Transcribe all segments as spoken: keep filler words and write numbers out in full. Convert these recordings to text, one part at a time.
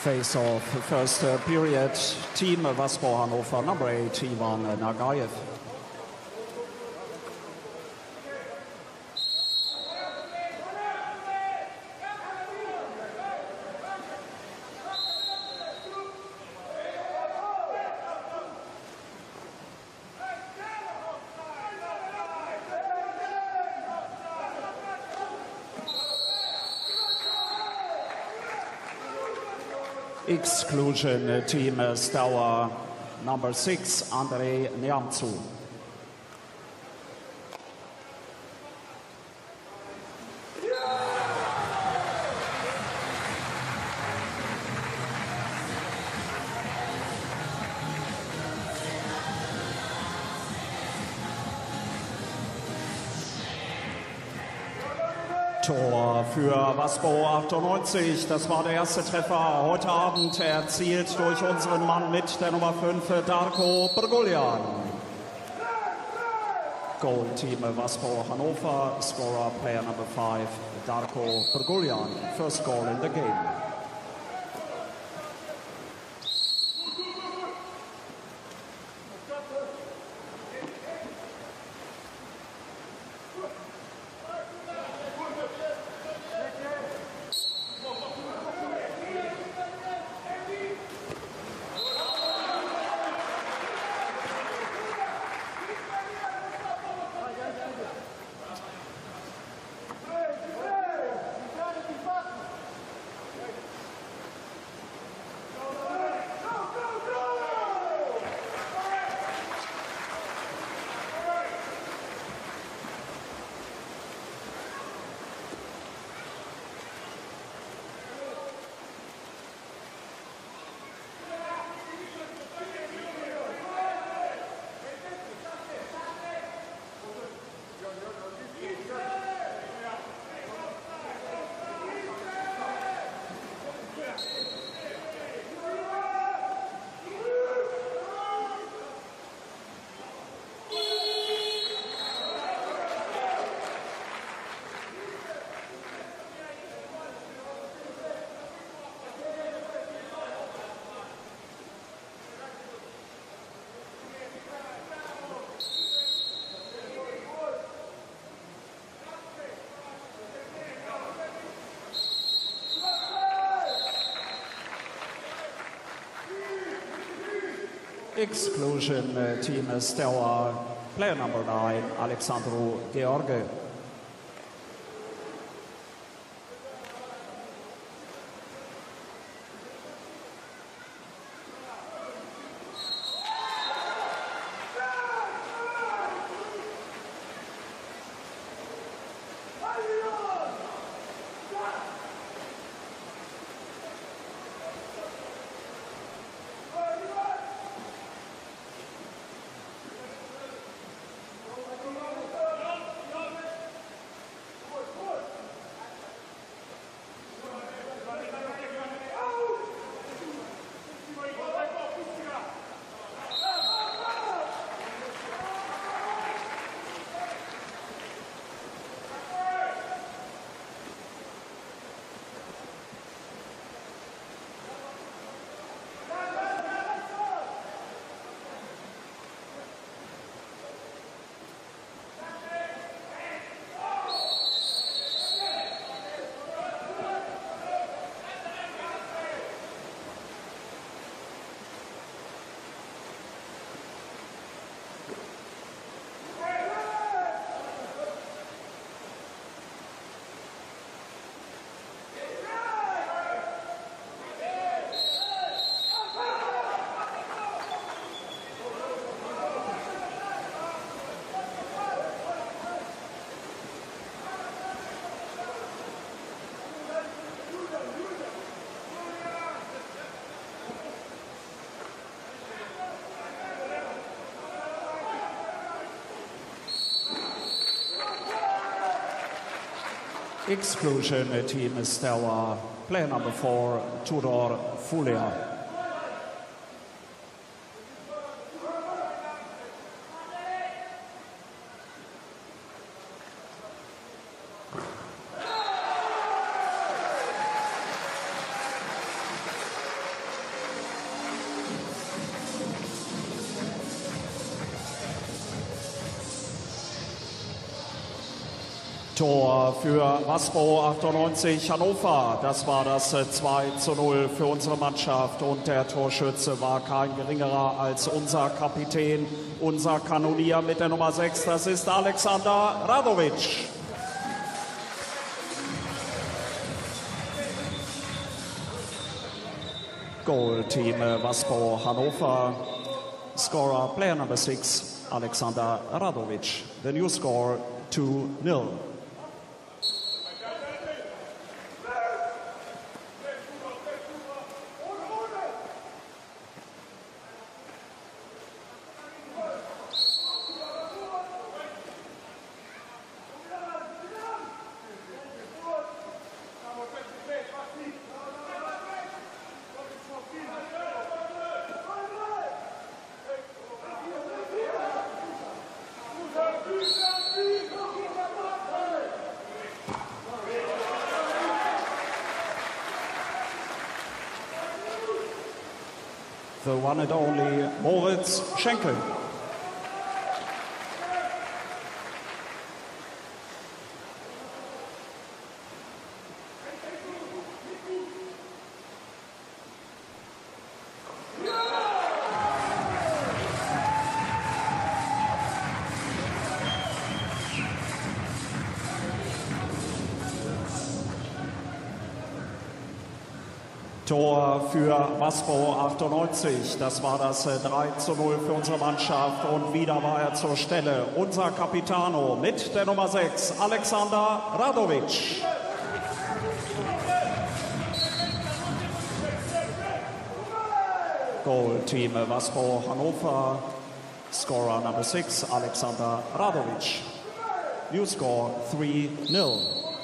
Face-off, first uh, period, team Vaspor Hannover, number eight, Ivan Nagaev. Exclusion uh, team uh, Stour, number six, Andrei Niamcu. Tor für Vaspor achtundneunzig, das war der erste Treffer heute Abend, erzielt durch unseren Mann mit der Nummer fünf, Darko Brguljan. Goal team Vaspor Hannover, scorer player number five, Darko Brguljan, first goal in the game. Exclusion uh, team Stour, player number nine, Alexandru Gheorghe. Exclusion uh, team Stour, player number four, Tudor Fulia. Tor für Waspo achtundneunzig Hannover. Das war das zwei zu null für unsere Mannschaft. Und der Torschütze war kein geringerer als unser Kapitän, unser Kanonier mit der Nummer sechs. Das ist Alexander Radovic. Goal Team Waspo Hannover. Scorer player number six, Alexander Radovic. The new score two nil. The one and only Moritz Schenkel. Tor für Waspo achtundneunzig. Das war das drei zu null für unsere Mannschaft. Und wieder war er zur Stelle. Unser Capitano mit der Nummer sechs, Alexander Radovic. Goal Team Waspo Hannover. Scorer number six, Alexander Radovic. New score three nil.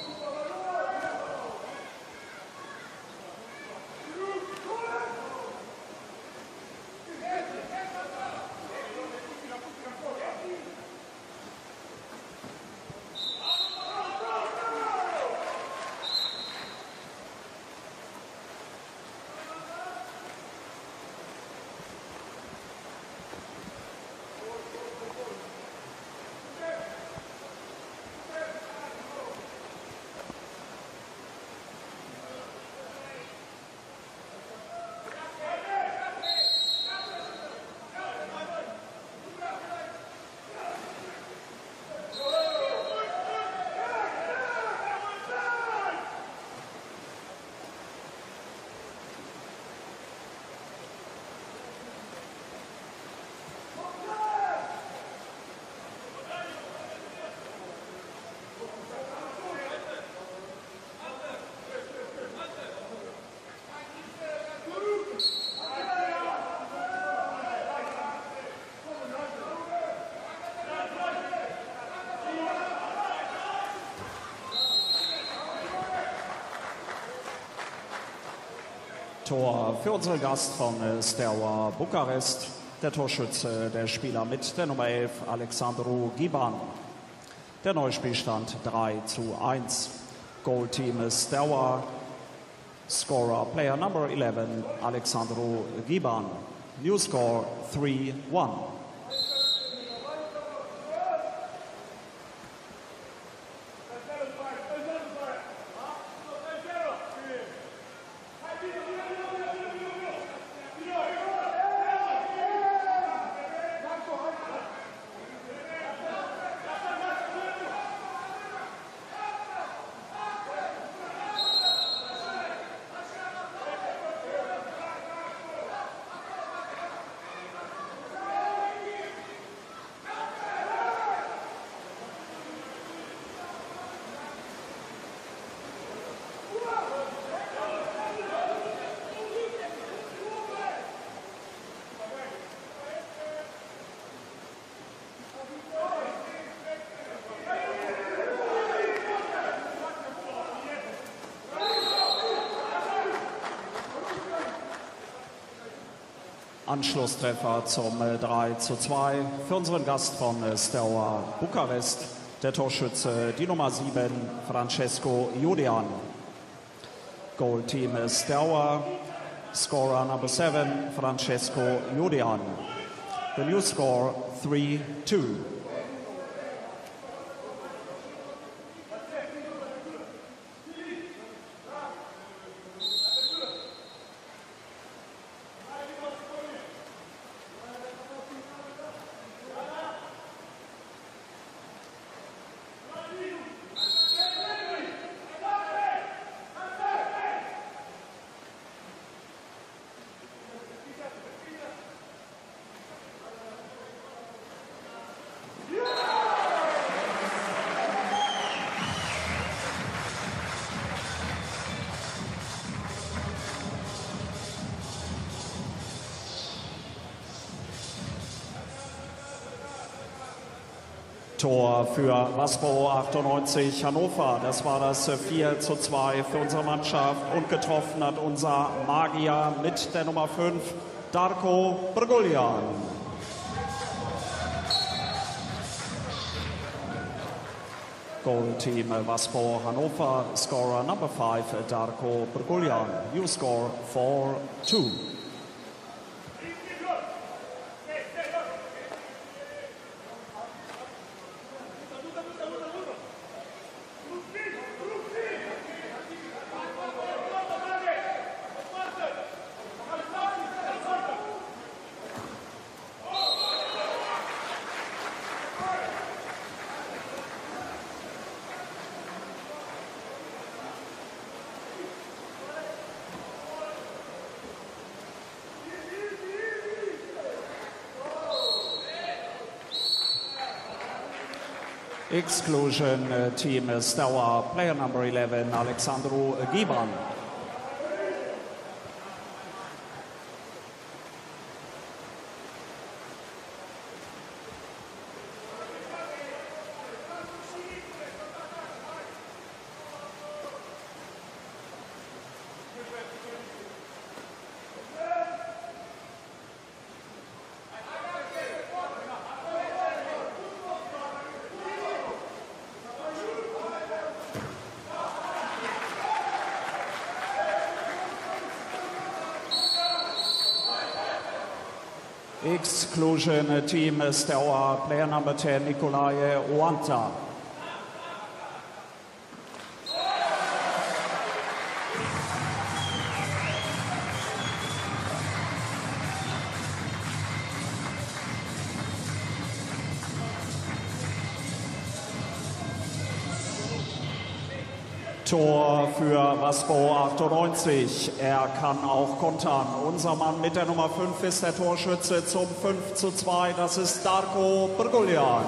Tor für unseren Gast von Steaua Bukarest. Der Torschütze, der Spieler mit der Nummer elf, Alexandru Giban. Der Neuspielstand drei zu eins. Goal Team Steaua. Scorer player number eleven, Alexandru Giban. New score three one. Anschlusstreffer zum drei zu zwei für unseren Gast von Steaua Bukarest. Der Torschütze, die Nummer sieben, Francesco Julian. Goal Team Steaua. Scorer number seven, Francesco Julian. The new score three two. Tor für Waspo achtundneunzig Hannover. Das war das vier zu zwei für unsere Mannschaft. Und getroffen hat unser Magier mit der Nummer fünf, Darko Brguljan. Goal team Waspo Hannover, scorer number five, Darko Brguljan. You score four two. Exclusion uh, team uh, Steaua, player number eleven, Alexandru Giban. Exclusion team Steaua, player number ten, Nikolai Oanta. Tor für Waspo achtundneunzig. Er kann auch kontern. Unser Mann mit der Nummer fünf ist der Torschütze zum fünf zu zwei. Das ist Darko Brguljan.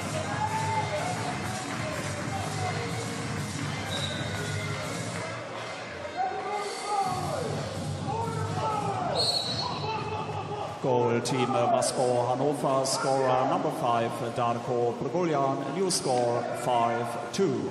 Goal team Waspo Hannover, scorer number five, Darko Brguljan. You score five two.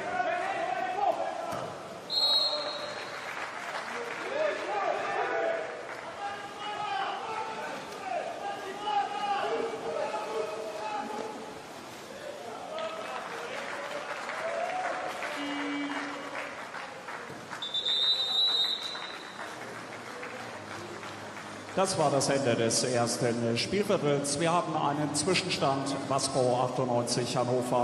Das war das Ende des ersten Spielviertels. Wir haben einen Zwischenstand, Waspo achtundneunzig Hannover.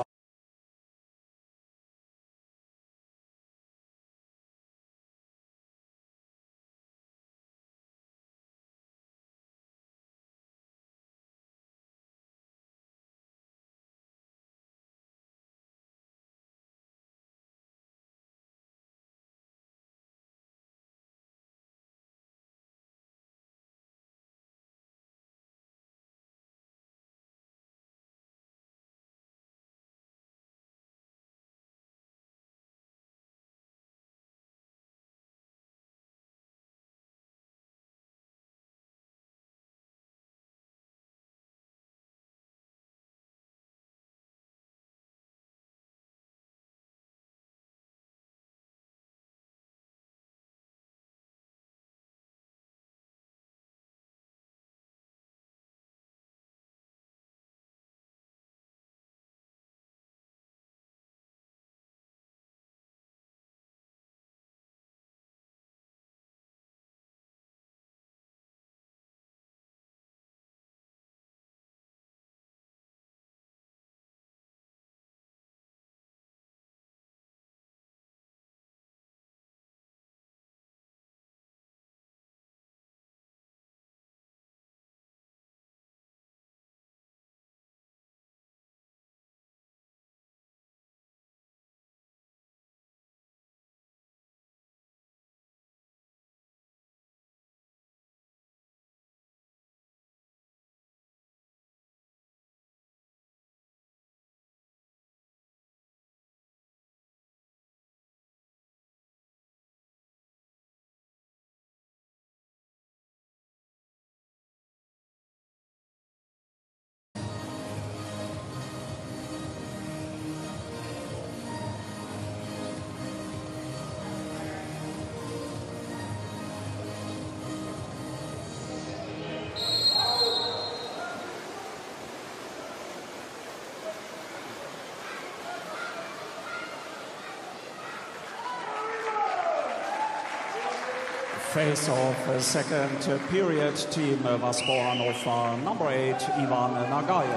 Face of second period, team Vasko Hannover, number eight, Ivan Nagaev.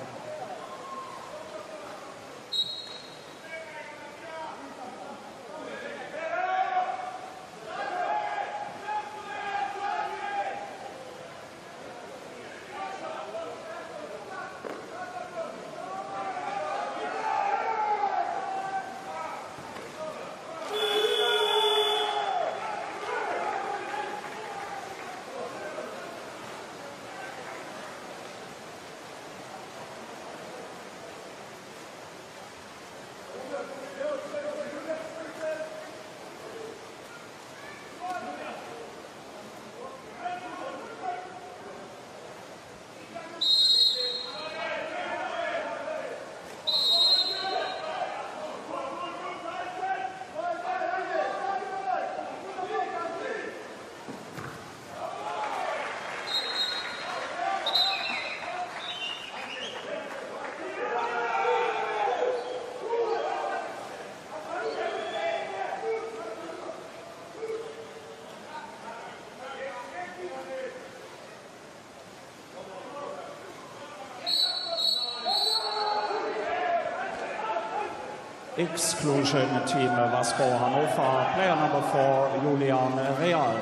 Exclusion team Vasko Hannover, player number four, Julian Real.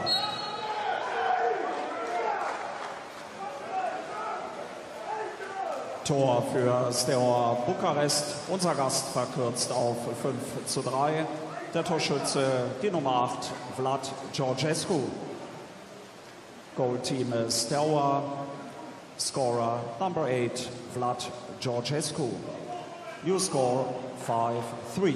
Tor für Steaua Bukarest. Unser Gast verkürzt auf fünf zu drei. Der Torschütze, die Nummer acht, Vlad Georgescu. Goal team Steaua. Scorer number eight, Vlad Georgescu. You score five three.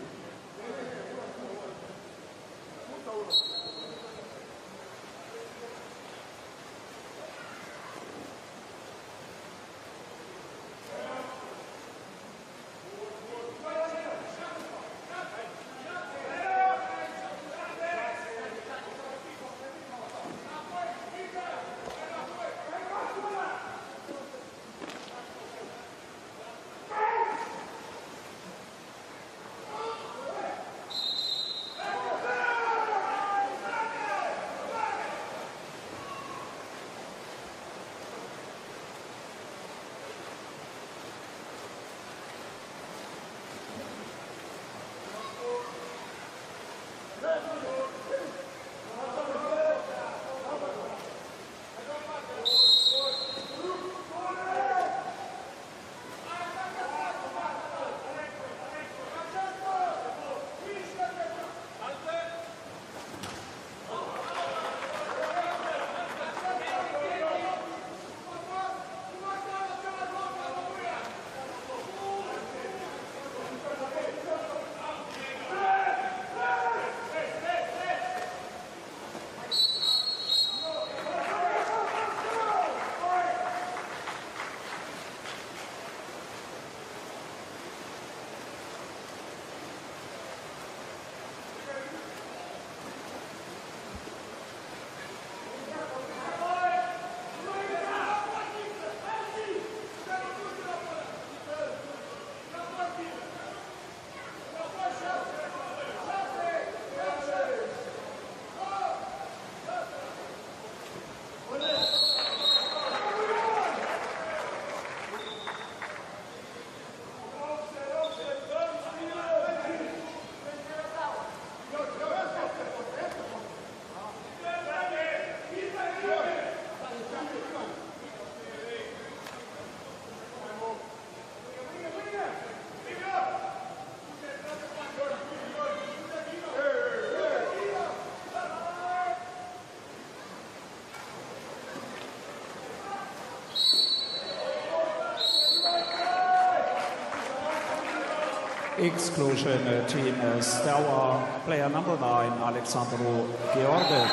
Exclusion team Steaua, player number nine, Alexandru Gheorghe.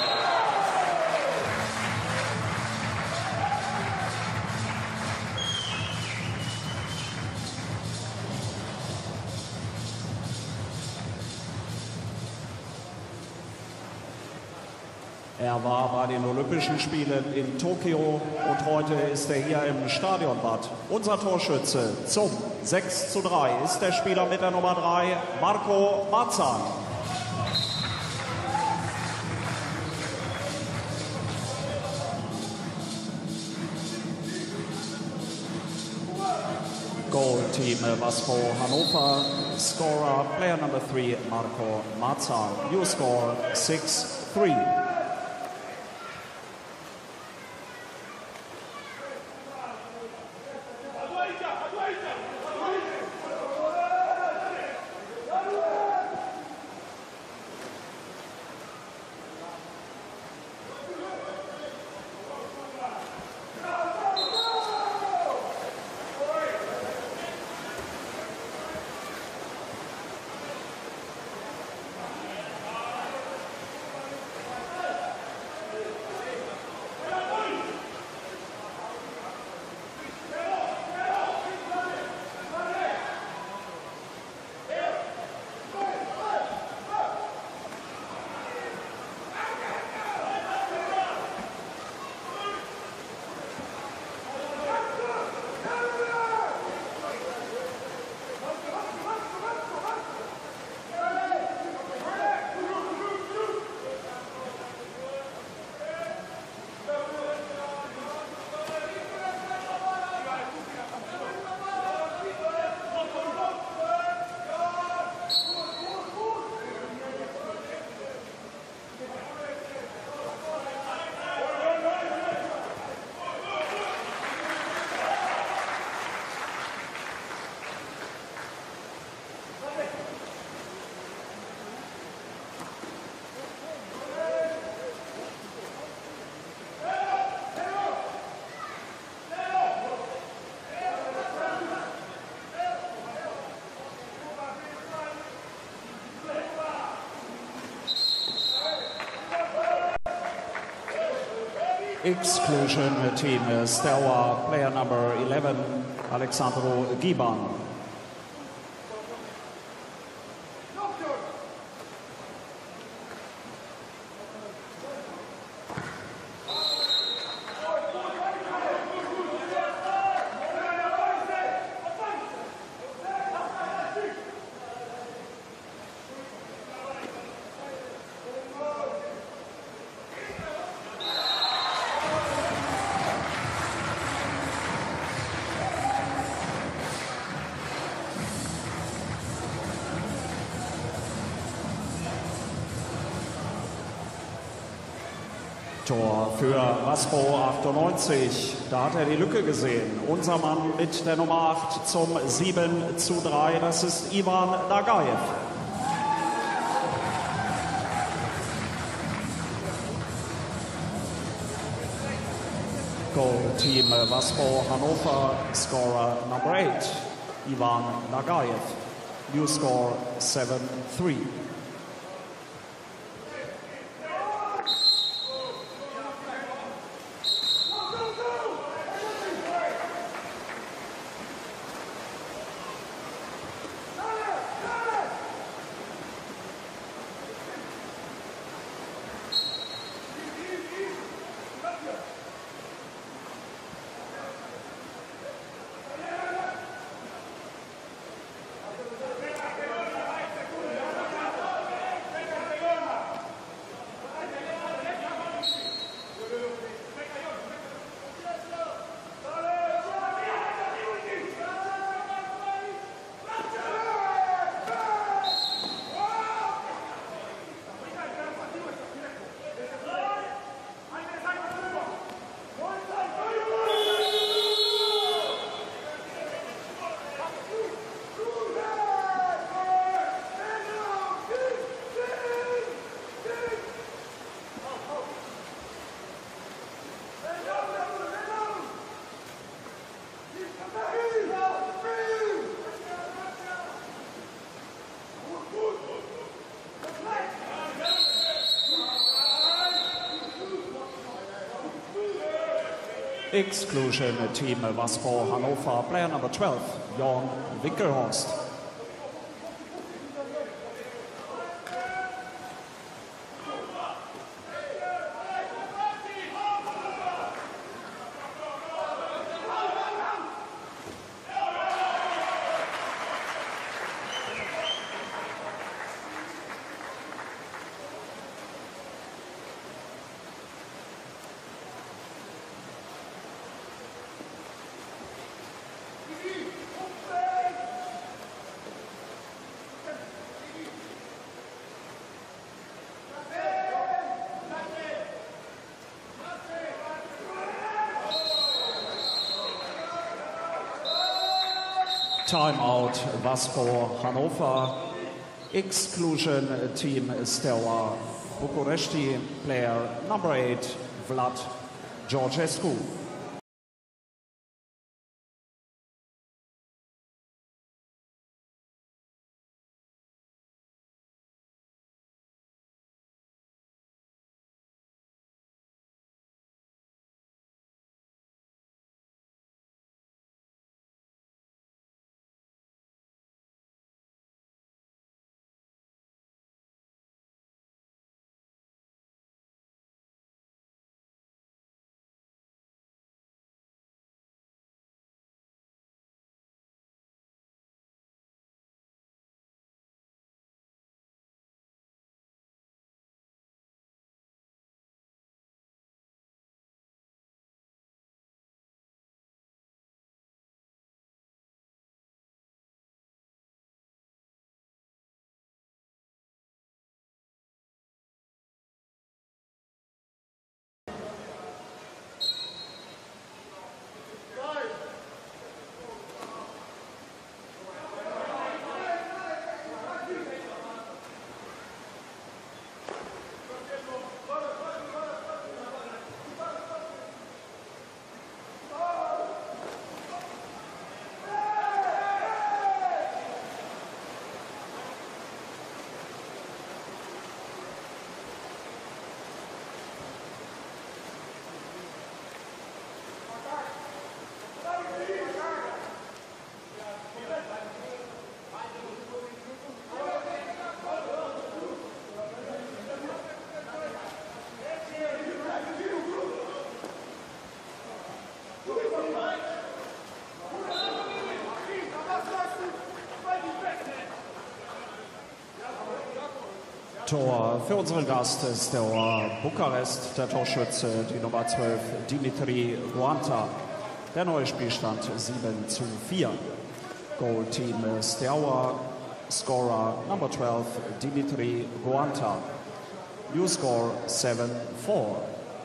Er war bei den Olympischen Spielen in Tokio und heute ist er hier im Stadionbad. Unser Torschütze zum sechs zu drei ist der Spieler mit der Nummer drei, Marco Marzahn. Goal Team Waspo Hannover. Scorer, player number three, Marco Marzahn. New score, six three. Exclusion team Steaua, player number eleven, Alexandru Ghiban. Tor für Waspo achtundneunzig, da hat er die Lücke gesehen. Unser Mann mit der Nummer acht zum sieben zu drei, das ist Ivan Nagaev. Goal Team Waspo Hannover, scorer number eight, Ivan Nagaev. New score seven three. Exclusion team Waspo Hannover, player number twelve, Jon Winkelhorst. Timeout Vasco Hannover. Exclusion team Steaua Bucuresti. Player number eight Vlad Georgescu. Tor für unseren Gast ist der Bukarest, der Torschütze, die Nummer zwölf, Dimitri Guanta. Der neue Spielstand sieben zu vier. Goal Team Steaua, Scorer Number twelve, Dimitri Guanta. New score seven four.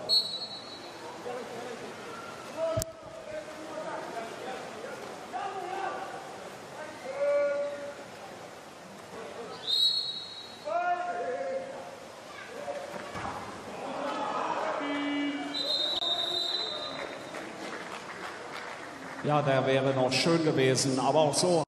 Ja, der wäre noch schön gewesen, aber auch so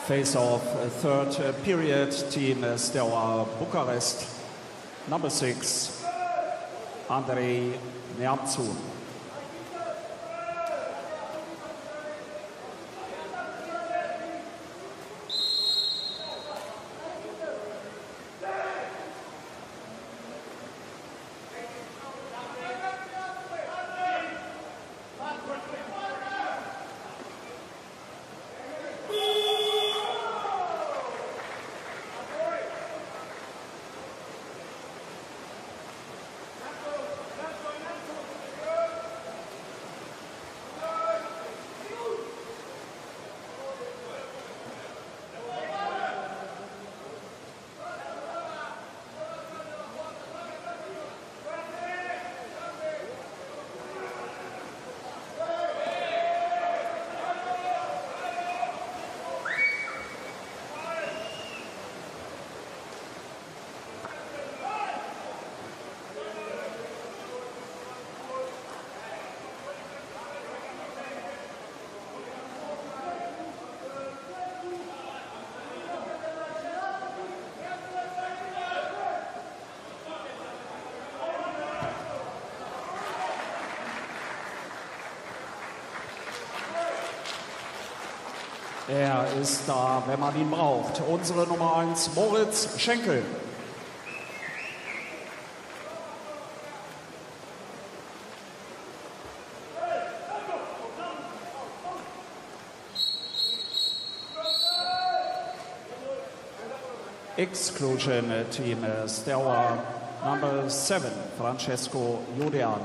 Face-off, third period, team Steaua Bucharest. Number six, Andrei Neamțu. Er ist da, wenn man ihn braucht. Unsere Nummer eins, Moritz Schenkel. Exclusion team Steaua, number seven, Francesco Judean.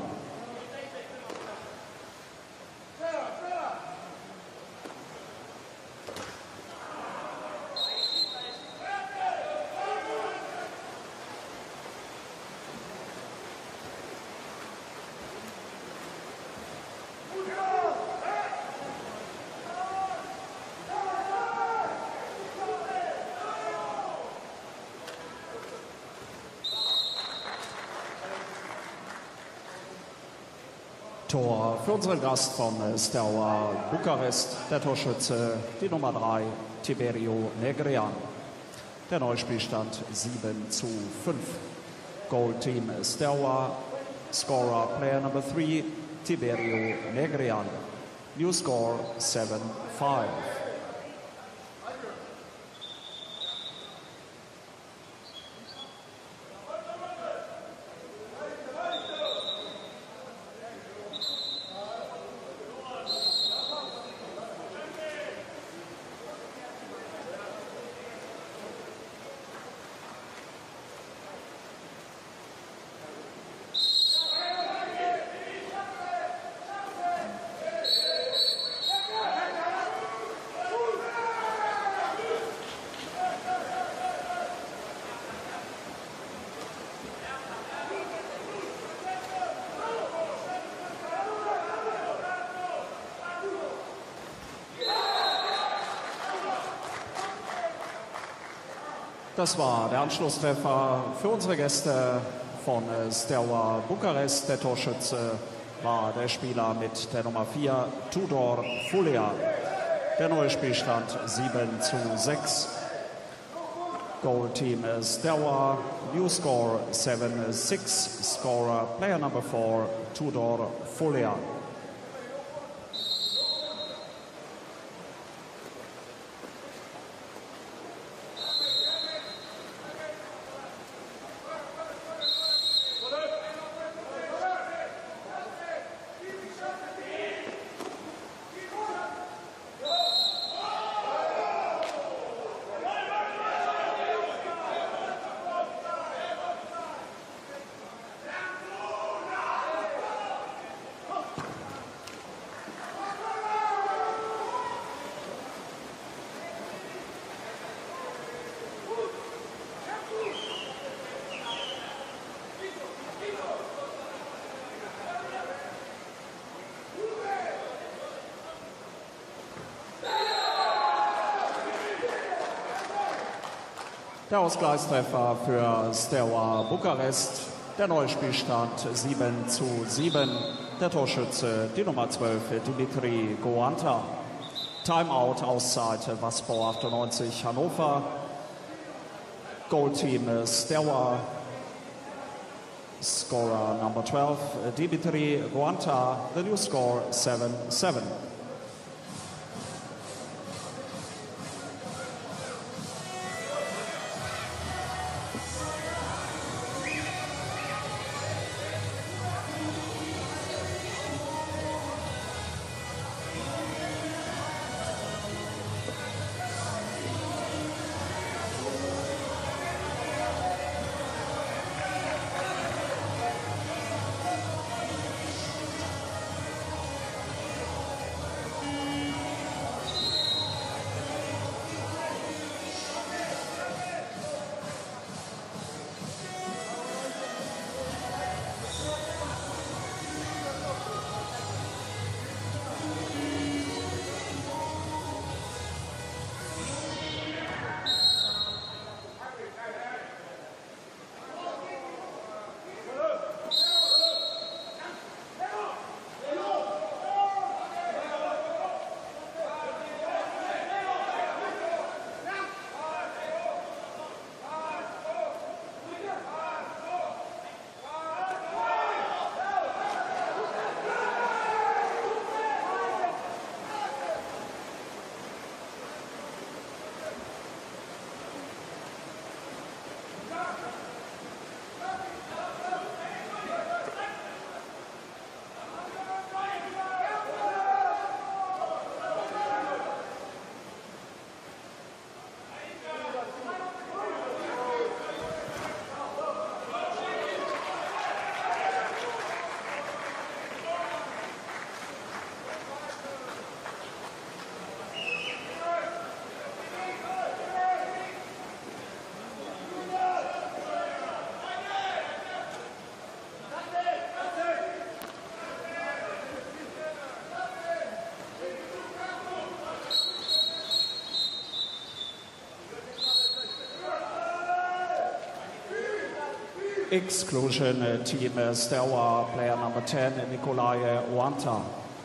Tor für unseren Gast von Steaua Bukarest, der Torschütze, die Nummer drei, Tiberio Negrean. Der Neuspielstand sieben zu fünf. Goal Team Steaua, Scorer Player Number three, Tiberio Negrean. New score seven five. Das war der Anschlusstreffer für unsere Gäste von Steaua Bukarest. Der Torschütze war der Spieler mit der Nummer vier, Tudor Fulia. Der neue Spielstand sieben zu sechs. Goal Team Steaua, new score seven six. Scorer player number four, Tudor Fulia. Der Ausgleichstreffer für Steaua Bukarest. Der neue Spielstand sieben zu sieben. Der Torschütze, die Nummer zwölf, Dimitri Goanta. Timeout, Auszeit, Waspo achtundneunzig, Hannover. Goal Team Steaua. Scorer number twelve, Dimitri Guanta. The new score seven seven. Exclusion uh, team uh, Steaua, player number ten, Nikolai Wanta.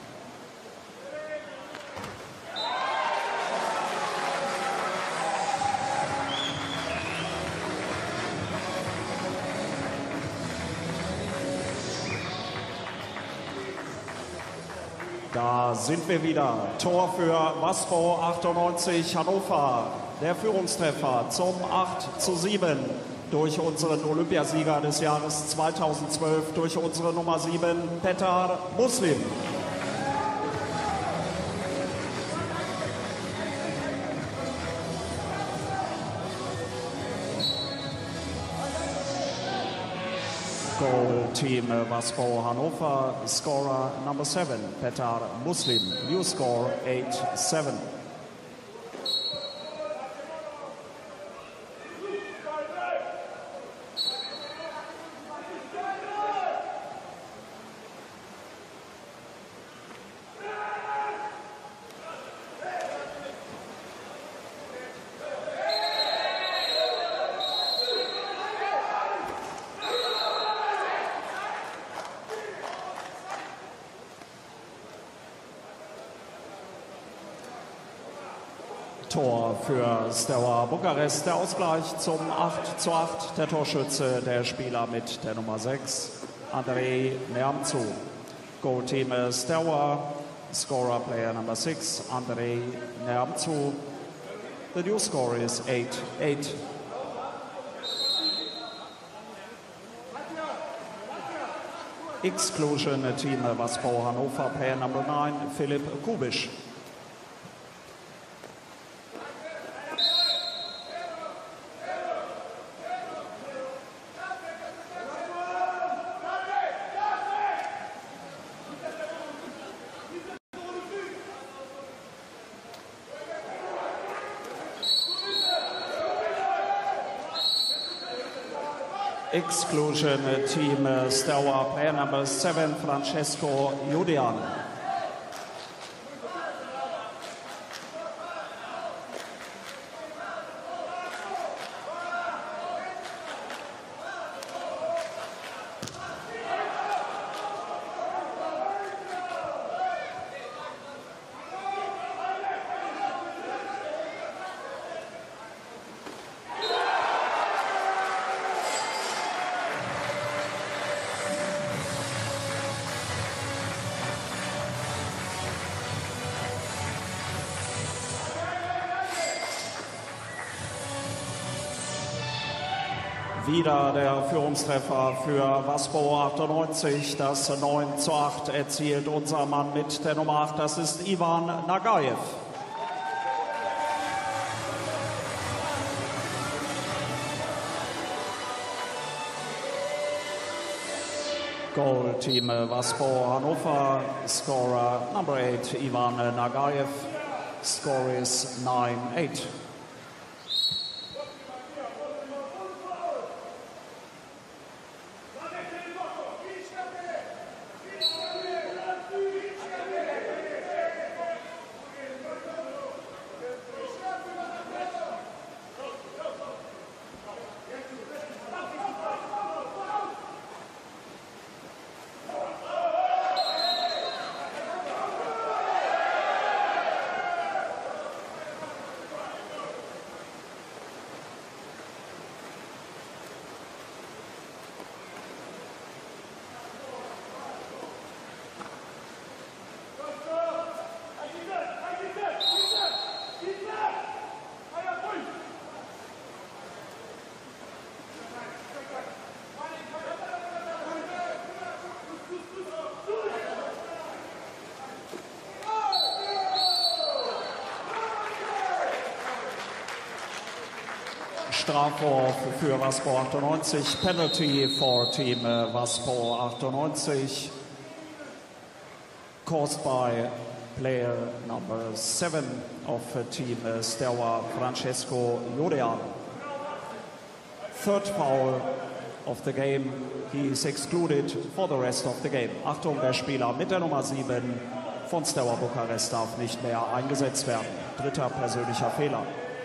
Da sind wir wieder. Tor für Waspo achtundneunzig Hannover. Der Führungstreffer zum acht zu sieben. Durch unseren Olympiasieger des Jahres zweitausendzwölf, durch unsere Nummer sieben, Petar Muslim. Goal Team Waspo Hannover, scorer number seven, Petar Muslim. New score eight seven. Tor für Steaua Bukarest, der Ausgleich zum acht zu acht, der Torschütze, der Spieler mit der Nummer sechs, Andrei Neamțu. Goal Team Steaua, scorer player number six, Andrei Neamțu. The new score is eight eight. Exclusion team Waspo Hannover, player number nine, Filip Kubisch. Exclusion team Steaua, player number seven, Francesco Judean. Wieder der Führungstreffer für Waspo achtundneunzig. Das neun zu acht erzielt unser Mann mit der Nummer acht. Das ist Ivan Nagaev. Goal Team Waspo Hannover. Scorer number eight Ivan Nagaev. Score is nine eight. Strafwurf für Waspo achtundneunzig, Penalty for Team Waspo achtundneunzig, caused by player number seven of Team Steaua, Francesco Jodean. Third foul of the game, he is excluded for the rest of the game. Achtung, der Spieler mit der Nummer sieben von Steaua Bukarest darf nicht mehr eingesetzt werden. Dritter persönlicher Fehler.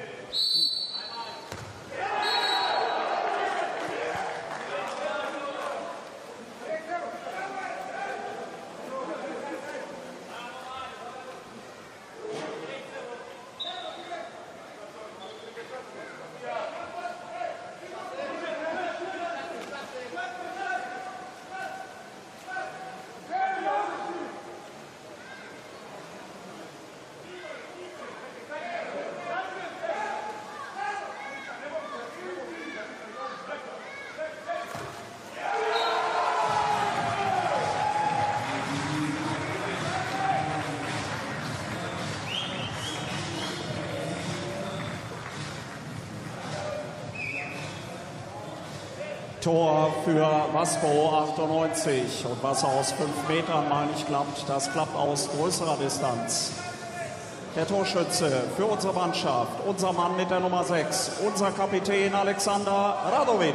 Tor für Waspo achtundneunzig. Und was aus fünf Metern, meine ich, klappt, das klappt aus größerer Distanz. Der Torschütze für unsere Mannschaft, unser Mann mit der Nummer sechs, unser Kapitän Alexander Radovic.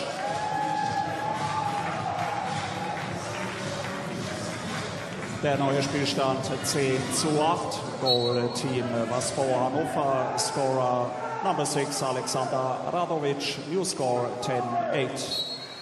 Der neue Spielstand zehn zu acht. Goal Team Waspo Hannover. Scorer number six Alexander Radovic. New score ten eight.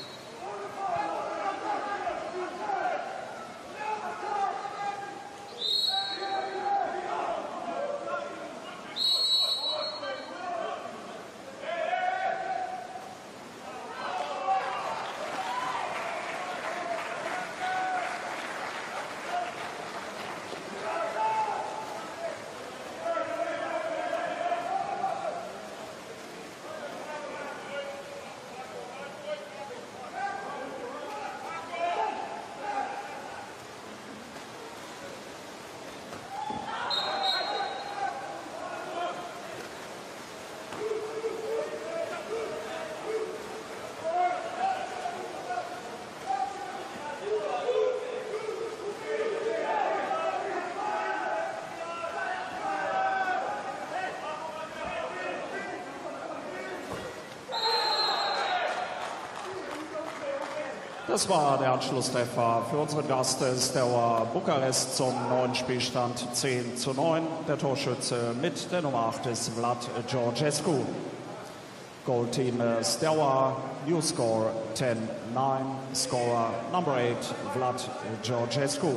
Das war der Anschlusstreffer für unseren Gast Steaua Bukarest zum neuen Spielstand zehn zu neun. Der Torschütze mit der Nummer acht ist Vlad Georgescu. Goal Team Steaua, new score ten nine, scorer number eight Vlad Georgescu.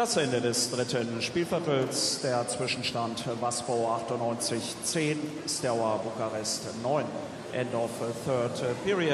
Das Ende des dritten Spielviertels, der Zwischenstand Vaspor achtundneunzig zehn, Steaua Bukarest neun. End of third period.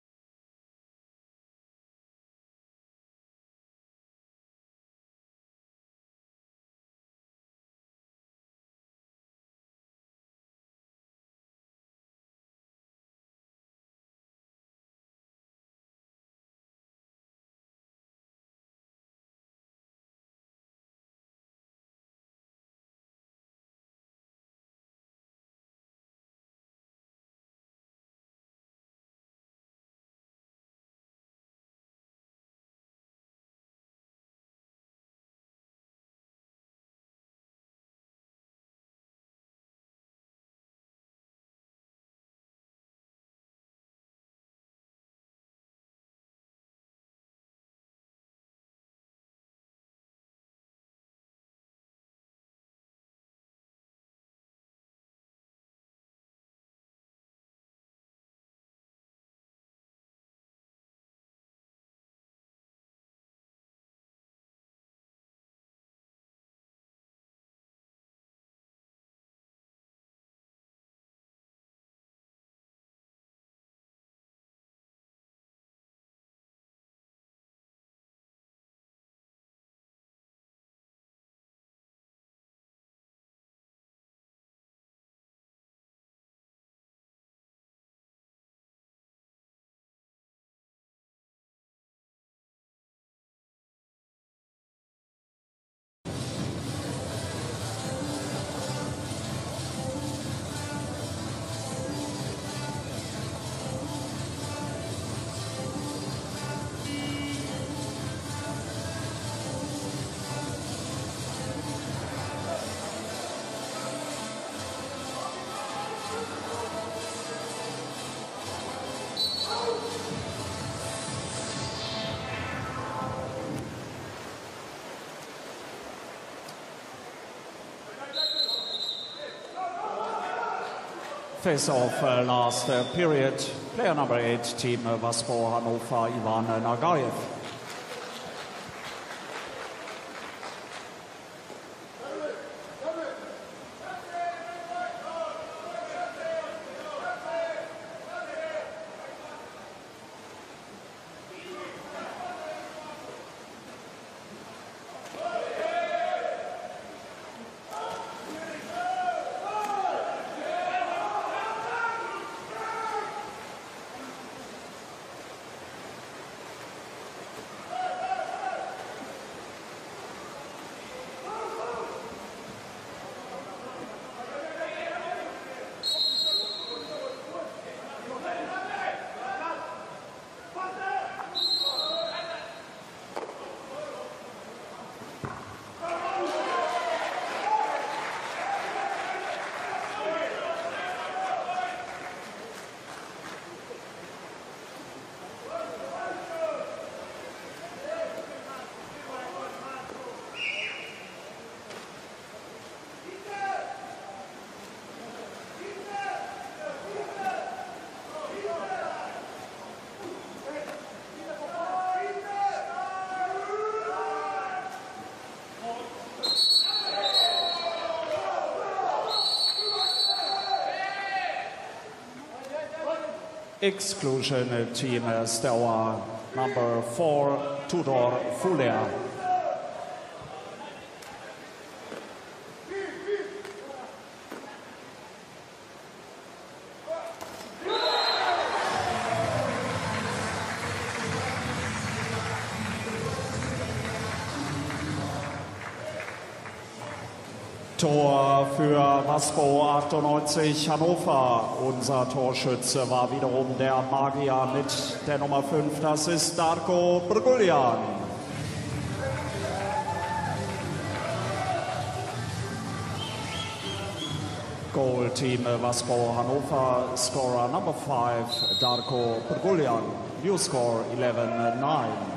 Face off uh, last uh, period. Player number eight, team uh, Vaspor Hannover, Ivan Nagaev. Exclusion team Steaua number four, Tudor Fuller. Tor für Vaspor achtundneunzig Hannover. Unser Torschütze war wiederum der Magier mit der Nummer fünf. Das ist Darko Brguljan. Goal team Vaspor Hannover. Scorer number five, Darko Brguljan. New score eleven nine.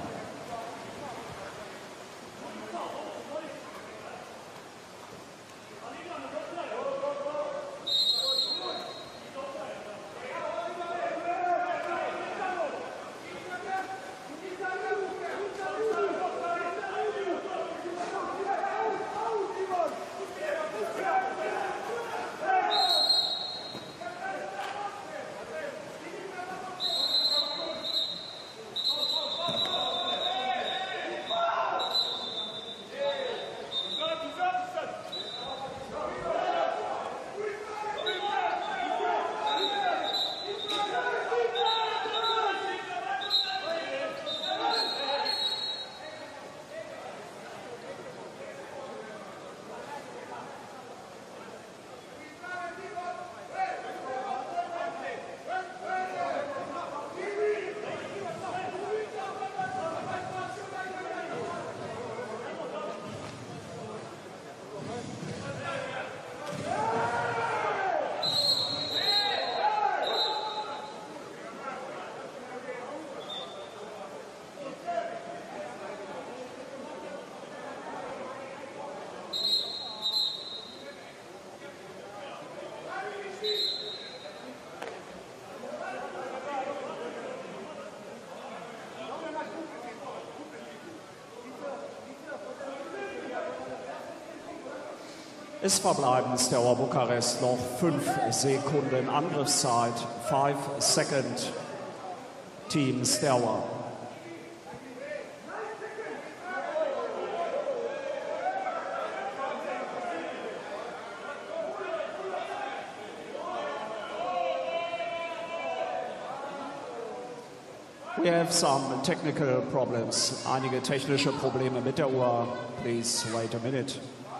Es verbleiben Steaua Bukarest noch fünf Sekunden Angriffszeit. Five second Team Steaua. We have some technical problems. Einige technische Probleme mit der Uhr. Please wait a minute.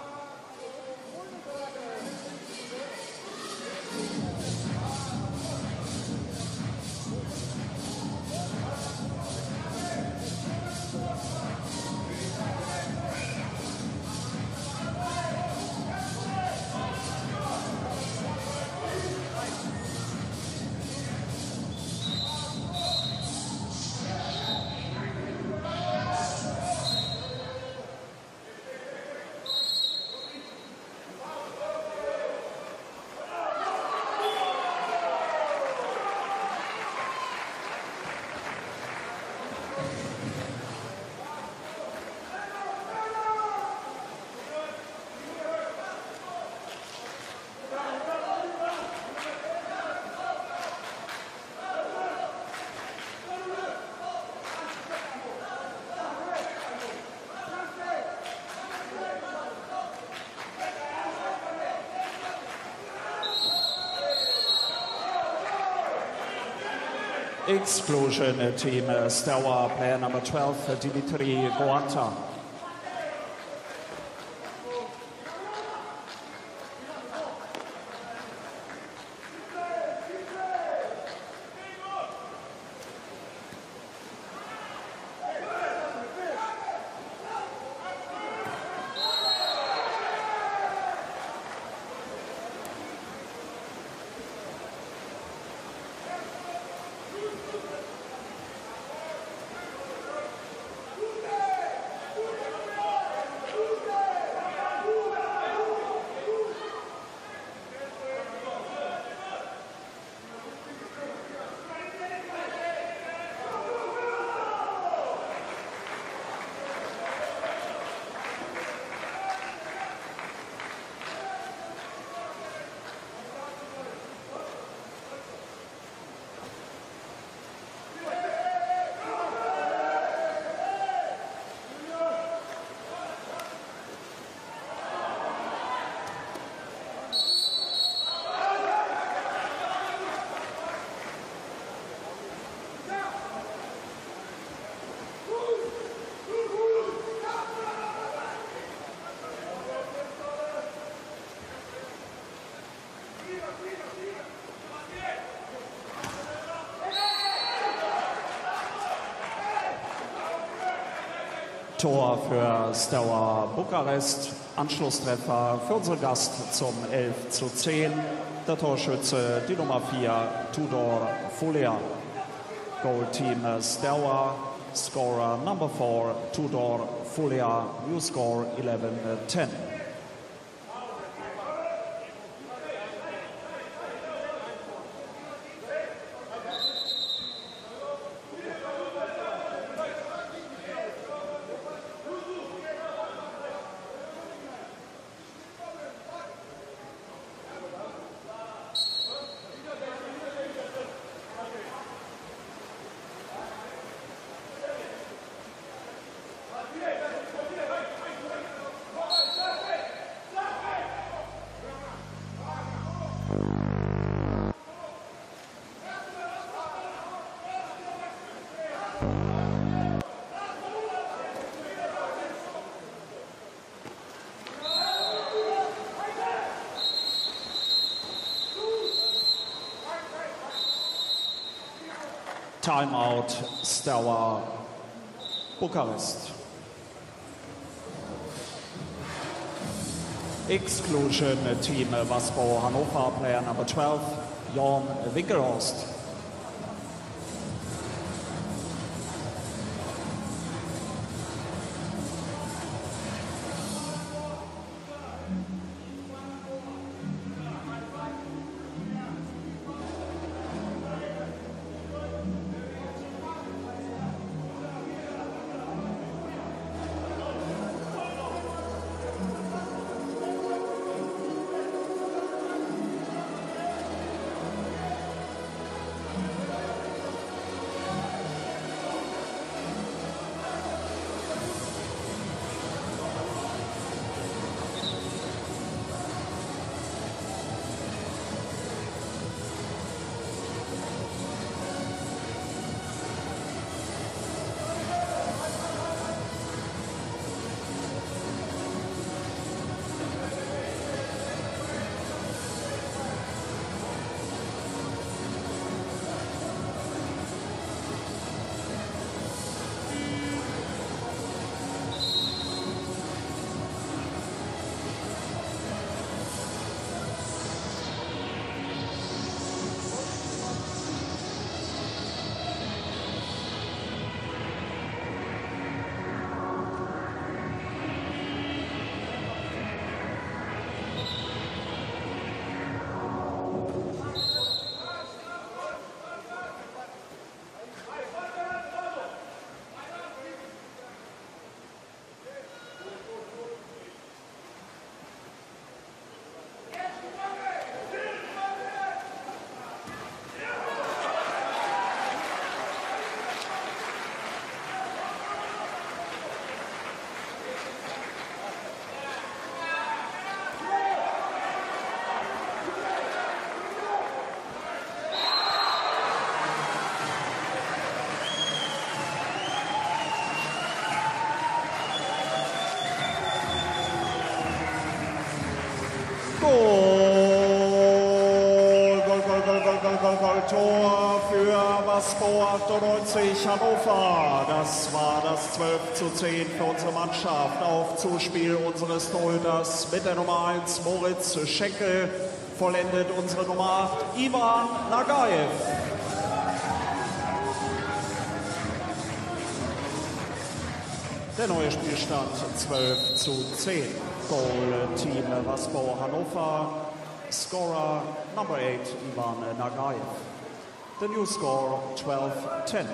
Exclusion team Steaua, player number twelve, Dimitri Goanta. Tor für Steaua Bukarest, Anschlusstreffer für unseren Gast zum elf zu zehn. Der Torschütze, die Nummer vier, Tudor Fulia. Goal Team Steaua, scorer number four, Tudor Fulia, new score eleven ten. Timeout, Steaua Bukarest. Exclusion team Waspo Hannover, player number twelve, Jan Winkelhorst. achtundneunzig Hannover. Das war das zwölf zu zehn für unsere Mannschaft auf Zuspiel unseres Torhüters mit der Nummer eins Moritz Schenkel. Vollendet unsere Nummer acht Ivan Nagaev. Der neue Spielstand zwölf zu zehn. Goal Team Waspo Hannover. Scorer number eight Ivan Nagaev. The new score twelve ten.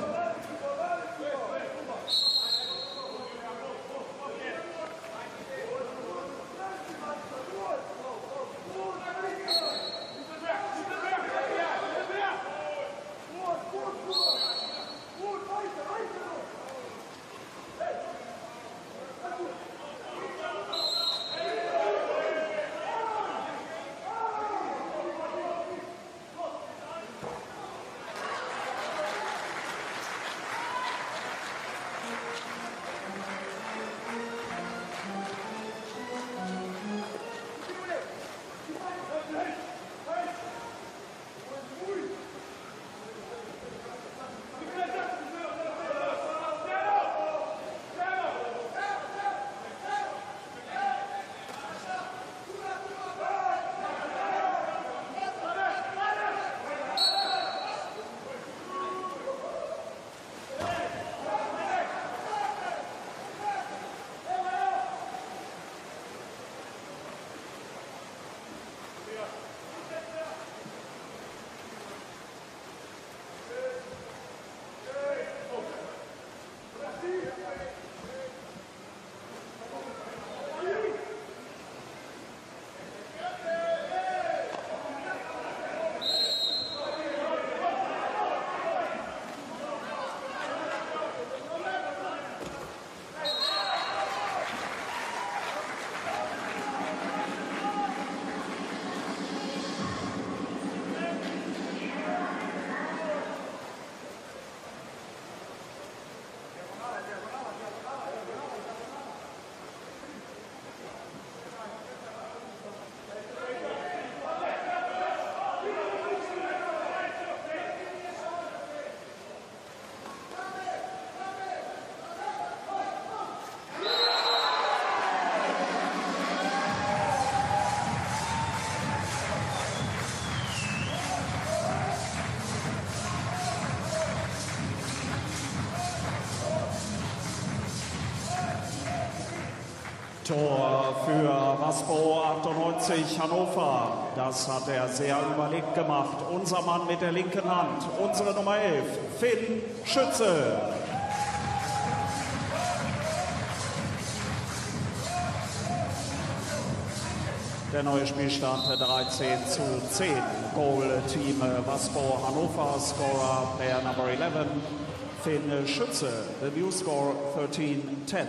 Tor für Waspo achtundneunzig Hannover. Das hat er sehr überlegt gemacht. Unser Mann mit der linken Hand, unsere Nummer elf, Finn Schütze. Der neue Spielstand dreizehn zu zehn. Goal Team Waspo Hannover. Scorer Player number eleven, Finn Schütze. The new score thirteen ten.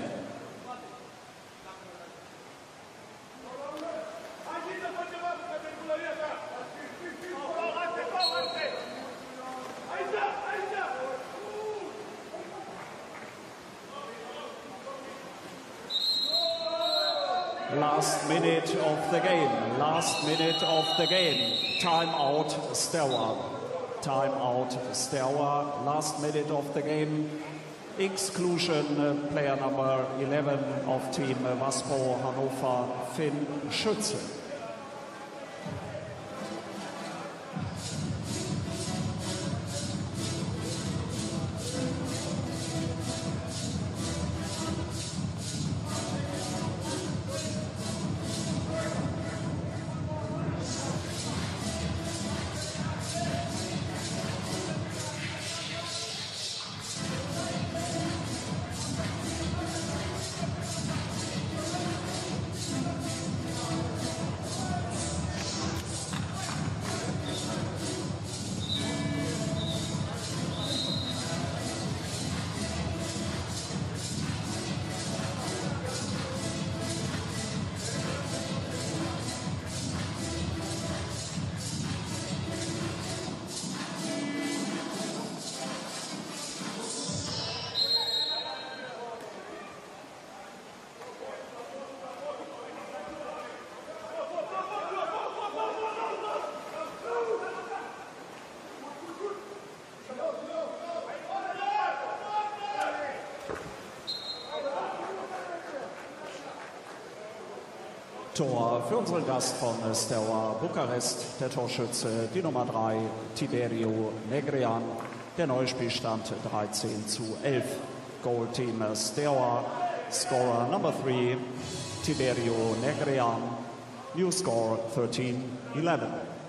Last minute of the game. Last minute of the game. Time out, Steaua. Time out, Steaua. Last minute of the game. Exclusion, uh, player number eleven of team Waspo Hannover, Finn Schütze. Tor für unseren Gast von Steaua Bukarest, der Torschütze die Nummer drei, Tiberio Negrean, der Neuspielstand dreizehn zu elf. Goal Team Steaua, scorer number three, Tiberio Negrean, new score thirteen eleven.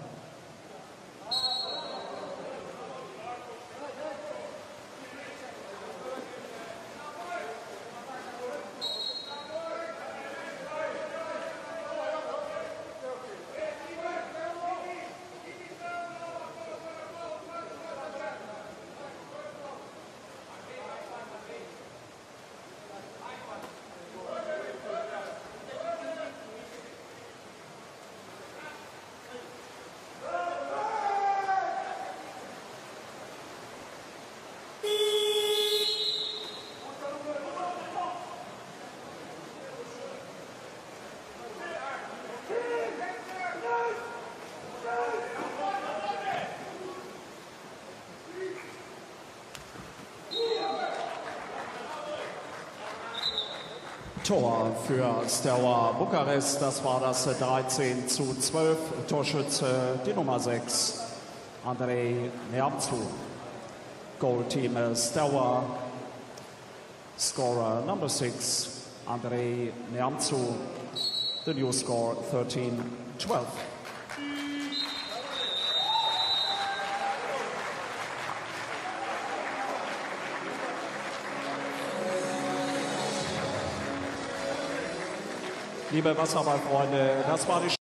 Tor für Steaua Bukarest, das war das dreizehn zu zwölf. Torschütze die Nummer sechs, Andrei Neamțu. Goal Team Steaua, scorer number six, Andrei Neamțu, the new score thirteen twelve. Liebe Wasserballfreunde, das war die